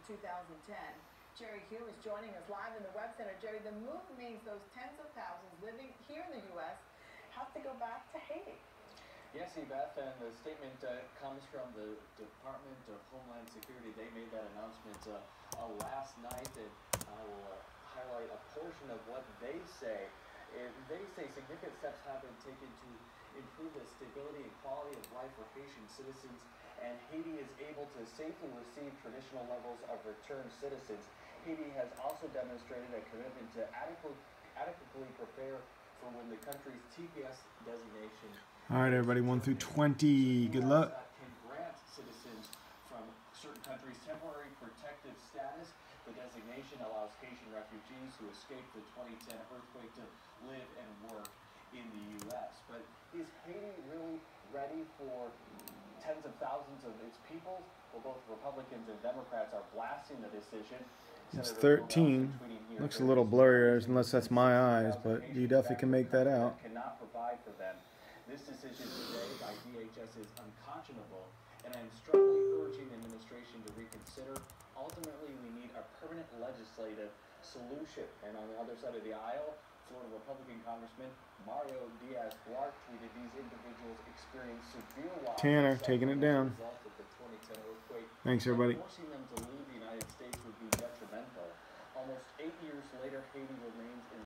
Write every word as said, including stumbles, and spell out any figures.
two thousand ten. Jerry Hugh is joining us live in the Web Center. Jerry, the move means those tens of thousands living here in the U S have to go back to Haiti. Yes, Beth, and the statement uh, comes from the Department of Homeland Security. They made that announcement uh, uh, last night, and I will uh, highlight a portion of what they say. And they say significant steps have been taken to improve the stability and quality of life for Haitian citizens, and Haiti is able to safely receive traditional levels of returned citizens. Haiti has also demonstrated a commitment to adequately, adequately prepare for when the country's T P S designation. All right, everybody, one through twenty. Good luck. Can grant citizens from certain countries temporary protective status. The designation allows Haitian refugees who escaped the twenty ten earthquake to live and work in the U S But is Haiti really ready for tens of thousands of its people? Well, both Republicans and Democrats are blasting the decision. It's thirteen. Looks a little blurrier, unless that's my eyes, but you definitely can make that out. Cannot provide for them. This decision today by D H S is unconscionable, and I am strongly urging the administration to reconsider. Ultimately, we need a permanent legislative solution. And on the other side of the aisle, Florida Republican Congressman Mario Diaz-Balart tweeted these individuals experienced severe loss. Tanner taking it down. Thanks, everybody. Forcing them to leave the United States would be detrimental. Almost eight years later, Haiti remains in